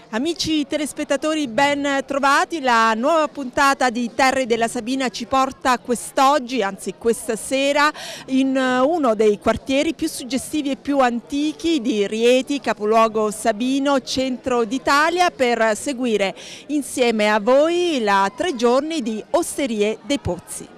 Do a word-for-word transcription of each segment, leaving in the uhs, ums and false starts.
Amici telespettatori, ben trovati. La nuova puntata di Terre della Sabina ci porta quest'oggi, anzi questa sera, in uno dei quartieri più suggestivi e più antichi di Rieti, capoluogo sabino, centro d'Italia, per seguire insieme a voi la tre giorni di Osterie dei Pozzi.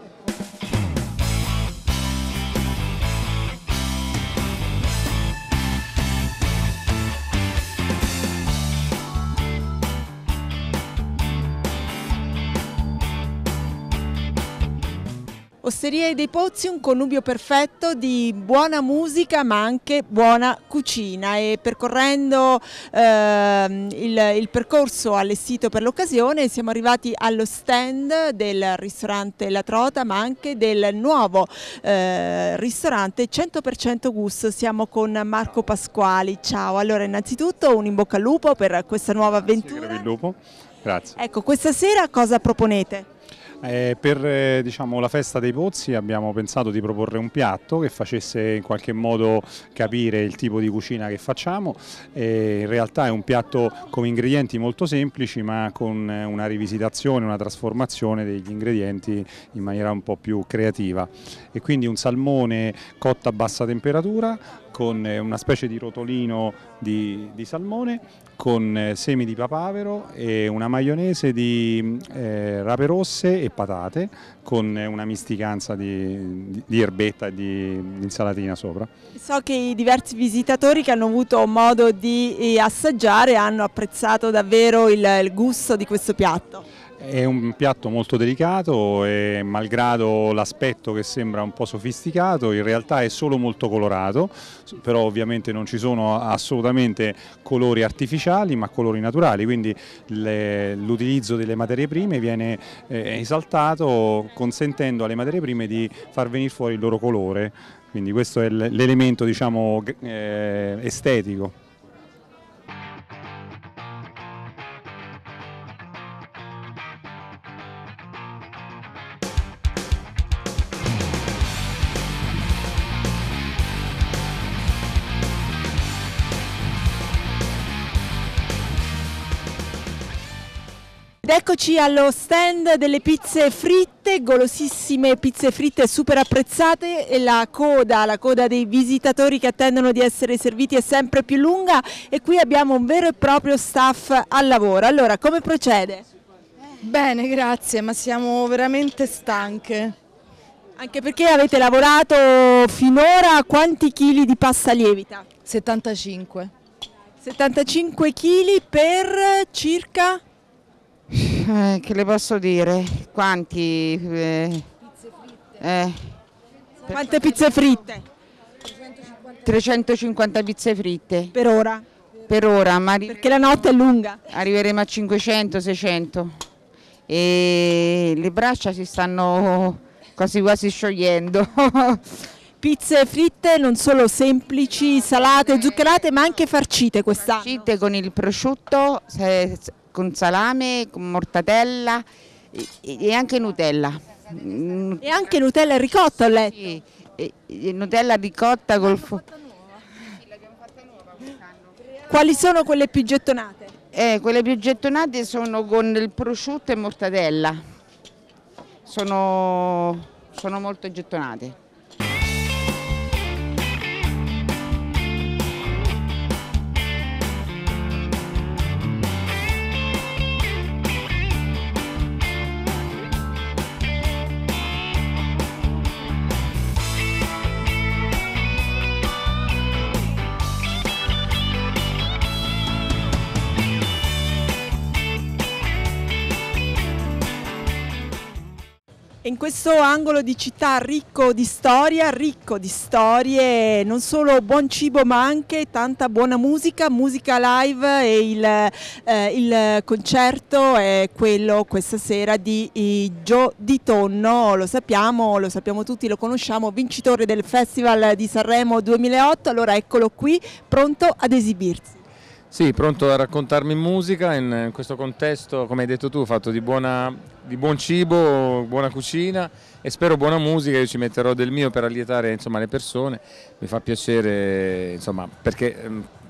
Osterie dei Pozzi, un connubio perfetto di buona musica ma anche buona cucina, e percorrendo eh, il, il percorso allestito per l'occasione siamo arrivati allo stand del ristorante La Trota, ma anche del nuovo eh, ristorante cento per cento Gusto. Siamo con Marco Pasquali. Ciao, allora innanzitutto un in bocca al lupo per questa nuova avventura. Grazie, il lupo. Grazie. Ecco, questa sera cosa proponete? Eh, per eh, diciamo, la festa dei pozzi abbiamo pensato di proporre un piatto che facesse in qualche modo capire il tipo di cucina che facciamo. Eh, in realtà è un piatto con ingredienti molto semplici, ma con una rivisitazione, una trasformazione degli ingredienti in maniera un po' più creativa, e quindi un salmone cotto a bassa temperatura con una specie di rotolino di, di salmone, con semi di papavero e una maionese di eh, rape rosse e patate, con una misticanza di, di, di erbetta e di, di insalatina sopra. So che i diversi visitatori che hanno avuto modo di assaggiare hanno apprezzato davvero il, il gusto di questo piatto. È un piatto molto delicato e, malgrado l'aspetto che sembra un po' sofisticato, in realtà è solo molto colorato, però ovviamente non ci sono assolutamente colori artificiali ma colori naturali, quindi l'utilizzo delle materie prime viene eh, esaltato, consentendo alle materie prime di far venire fuori il loro colore, quindi questo è l'elemento, diciamo, eh, estetico. Eccoci allo stand delle pizze fritte, golosissime pizze fritte super apprezzate, e la coda, la coda dei visitatori che attendono di essere serviti è sempre più lunga, e qui abbiamo un vero e proprio staff al lavoro. Allora, come procede? Bene, grazie, ma siamo veramente stanche. Anche perché avete lavorato finora, quanti chili di pasta lievita? settantacinque. settantacinque chili per circa? Eh, che le posso dire? Quanti? Eh, Pizze fritte. eh, Quante pizze fritte? trecentocinquanta pizze fritte Per ora? per ora, ma arri Perché la notte è lunga. arriveremo a cinquecento seicento e le braccia si stanno quasi quasi sciogliendo. Pizze fritte non solo semplici, salate, zuccherate, ma anche farcite quest'anno. Farcite con il prosciutto, con salame, con mortadella e, e anche Nutella. E anche Nutella e ricotta, ho letto. Sì, e, e Nutella ricotta col fo- Quali sono quelle più gettonate? eh, quelle più gettonate sono con il prosciutto e mortadella. Sono, sono molto gettonate. In questo angolo di città ricco di storia, ricco di storie, non solo buon cibo ma anche tanta buona musica, musica live, e il, eh, il concerto è quello questa sera di Gio Di Tonno, lo sappiamo, lo sappiamo tutti, lo conosciamo, vincitore del Festival di Sanremo duemilaotto, allora eccolo qui, pronto ad esibirsi. Sì, pronto a raccontarmi in musica in questo contesto, come hai detto tu, fatto di, buona, di buon cibo, buona cucina e spero buona musica. Io ci metterò del mio per allietare, insomma, le persone. Mi fa piacere, insomma, perché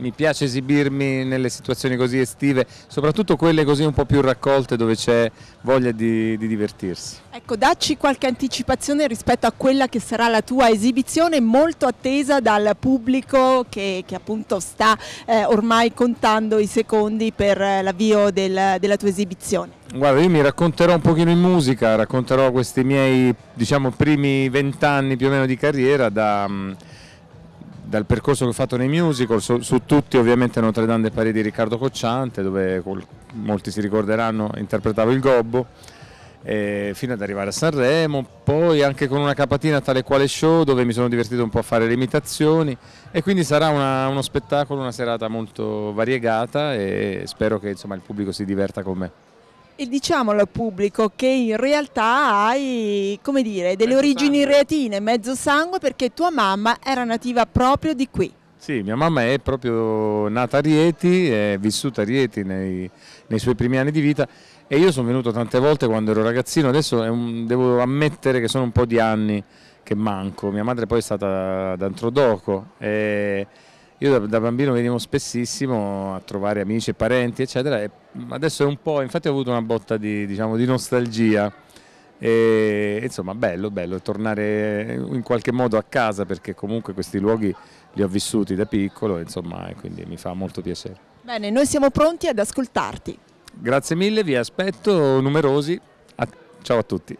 mi piace esibirmi nelle situazioni così estive, soprattutto quelle così un po' più raccolte dove c'è voglia di, di divertirsi. Ecco, dacci qualche anticipazione rispetto a quella che sarà la tua esibizione, molto attesa dal pubblico che, che appunto sta eh, ormai contando i secondi per l'avvio del, della tua esibizione. Guarda, io mi racconterò un pochino in musica, racconterò questi miei, diciamo, primi vent'anni più o meno di carriera da, dal percorso che ho fatto nei musical, su, su tutti ovviamente Notre Dame de Paris di Riccardo Cocciante, dove col, molti si ricorderanno interpretavo il Gobbo, eh, fino ad arrivare a Sanremo, poi anche con una capatina tale quale show dove mi sono divertito un po' a fare le imitazioni, e quindi sarà una, uno spettacolo, una serata molto variegata e spero che insomma, il pubblico si diverta con me. E diciamolo al pubblico che in realtà hai, come dire, delle origini reatine, mezzo sangue, perché tua mamma era nativa proprio di qui. Sì, mia mamma è proprio nata a Rieti, è vissuta a Rieti nei, nei suoi primi anni di vita, e io sono venuto tante volte quando ero ragazzino. Adesso è un, devo ammettere che sono un po' di anni che manco. Mia madre poi è stata ad Antrodoco e io da, da bambino venivo spessissimo a trovare amici e parenti eccetera, e adesso è un po', infatti ho avuto una botta di, diciamo, di nostalgia e insomma bello, bello tornare in qualche modo a casa, perché comunque questi luoghi li ho vissuti da piccolo, insomma, e quindi mi fa molto piacere. Bene, noi siamo pronti ad ascoltarti. Grazie mille, vi aspetto numerosi, a, ciao a tutti.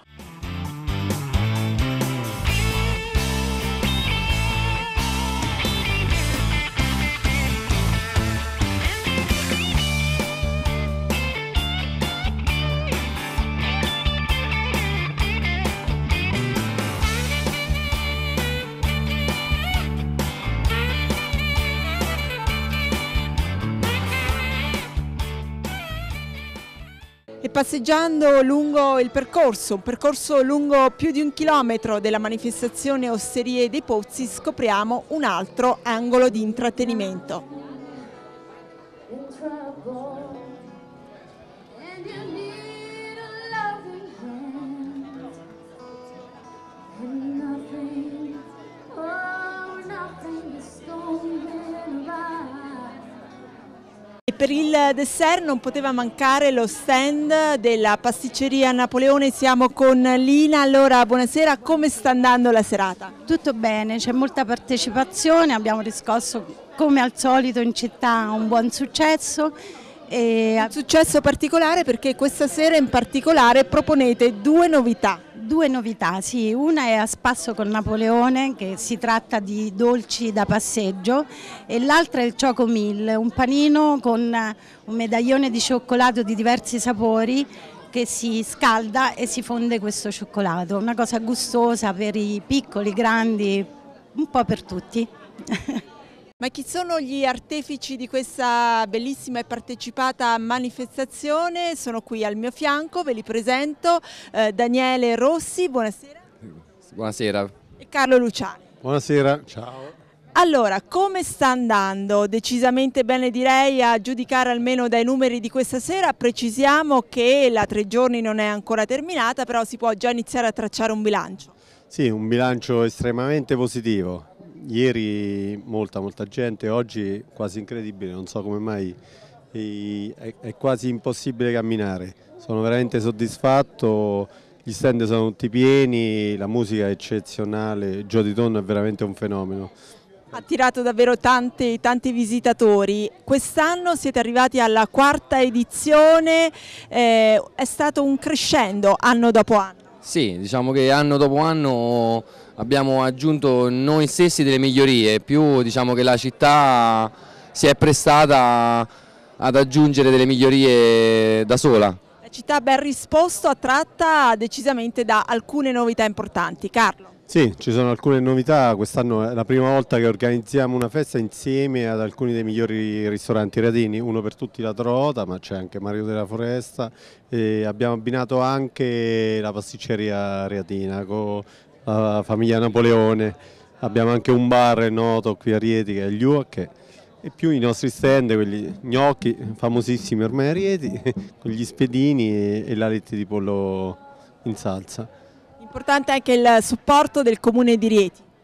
E passeggiando lungo il percorso, un percorso lungo più di un chilometro della manifestazione Osterie dei Pozzi, scopriamo un altro angolo di intrattenimento. E per il dessert non poteva mancare lo stand della pasticceria Napoleone. Siamo con Lina. Allora, buonasera, come sta andando la serata? Tutto bene, c'è molta partecipazione, abbiamo riscosso come al solito in città un buon successo. E... Un successo particolare perché questa sera in particolare proponete due novità. Due novità, sì, una è a spasso con Napoleone, che si tratta di dolci da passeggio, e l'altra è il Choco Mille, un panino con un medaglione di cioccolato di diversi sapori che si scalda e si fonde questo cioccolato, una cosa gustosa per i piccoli, grandi, un po' per tutti. Ma chi sono gli artefici di questa bellissima e partecipata manifestazione? Sono qui al mio fianco, ve li presento, eh, Daniele Rossi, buonasera. Buonasera. E Carlo Luciani. Buonasera, ciao. Allora, come sta andando? Decisamente bene, direi, a giudicare almeno dai numeri di questa sera. Precisiamo che la tre giorni non è ancora terminata, però si può già iniziare a tracciare un bilancio. Sì, un bilancio estremamente positivo. Ieri molta molta gente, oggi quasi incredibile, non so come mai, è quasi impossibile camminare. Sono veramente soddisfatto, gli stand sono tutti pieni, la musica è eccezionale, Gio Di Tonno è veramente un fenomeno. Ha attirato davvero tanti, tanti visitatori. Quest'anno siete arrivati alla quarta edizione, eh, è stato un crescendo anno dopo anno. Sì, diciamo che anno dopo anno abbiamo aggiunto noi stessi delle migliorie, più diciamo che la città si è prestata ad aggiungere delle migliorie da sola. La città ha ben risposto, attratta decisamente da alcune novità importanti. Carlo? Sì, ci sono alcune novità, quest'anno è la prima volta che organizziamo una festa insieme ad alcuni dei migliori ristoranti radini, uno per tutti la Trota, ma c'è anche Mario della Foresta, e abbiamo abbinato anche la pasticceria Reatina con la famiglia Napoleone, abbiamo anche un bar noto qui a Rieti che è il Juoc, e più i nostri stand, quelli gnocchi famosissimi ormai a Rieti, con gli spiedini e, e l'aletti di pollo in salsa. Importante anche il supporto del comune di Rieti.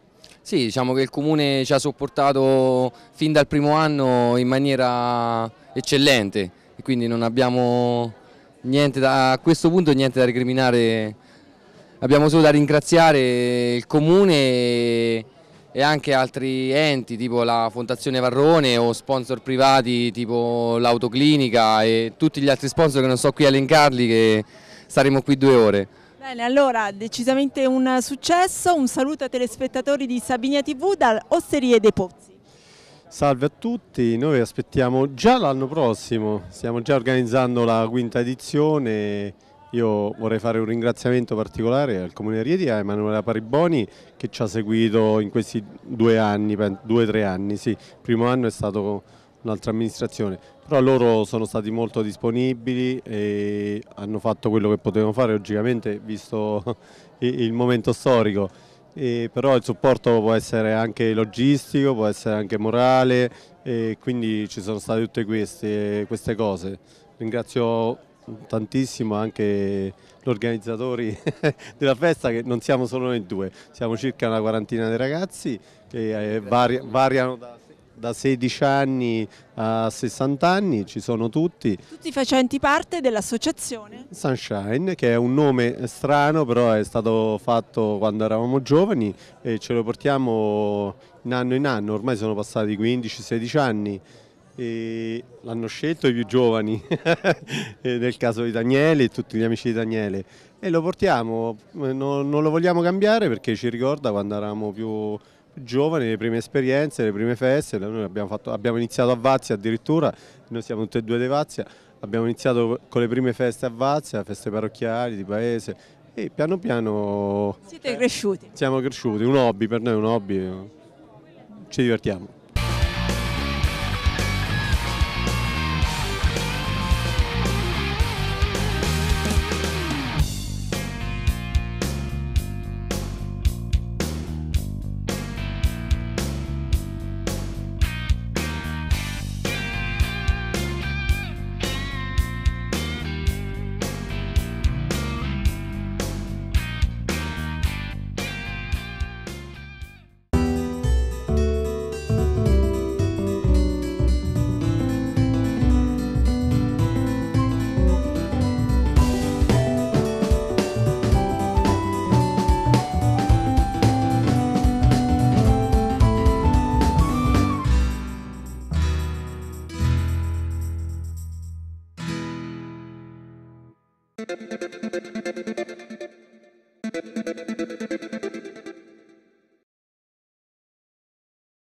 Sì, diciamo che il Comune ci ha sopportato fin dal primo anno in maniera eccellente e quindi non abbiamo niente da, a questo punto niente da recriminare, abbiamo solo da ringraziare il Comune e, e anche altri enti tipo la Fondazione Varrone o sponsor privati tipo l'Autoclinica e tutti gli altri sponsor che non so qui a elencarli, che staremo qui due ore. Bene, allora decisamente un successo, un saluto ai telespettatori di Sabinia tivù da Osterie dei Pozzi. Salve a tutti, noi aspettiamo già l'anno prossimo, stiamo già organizzando la quinta edizione. Io vorrei fare un ringraziamento particolare al Comune di Rieti, a Emanuela Pariboni che ci ha seguito in questi due anni, due o tre anni, sì. Il primo anno è stato un'altra amministrazione, però loro sono stati molto disponibili e hanno fatto quello che potevano fare, logicamente visto il momento storico, e però il supporto può essere anche logistico, può essere anche morale e quindi ci sono state tutte queste, queste cose. Ringrazio tantissimo anche gli organizzatori della festa, che non siamo solo noi due, siamo circa una quarantina di ragazzi che vari, variano da da sedici anni a sessanta anni, ci sono tutti. Tutti facenti parte dell'associazione Sunshine, che è un nome strano, però è stato fatto quando eravamo giovani e ce lo portiamo in anno in anno, ormai sono passati quindici sedici anni e l'hanno scelto i più giovani, nel caso di Daniele e tutti gli amici di Daniele, e lo portiamo, non, non lo vogliamo cambiare perché ci ricorda quando eravamo più giovani, le prime esperienze, le prime feste. Noi abbiamo, fatto, abbiamo iniziato a Vazia addirittura, noi siamo tutti e due di Vazia, abbiamo iniziato con le prime feste a Vazia, feste parrocchiali di paese e piano piano siete cresciuti. Siamo cresciuti, un hobby, per noi è un hobby, ci divertiamo. Thank you.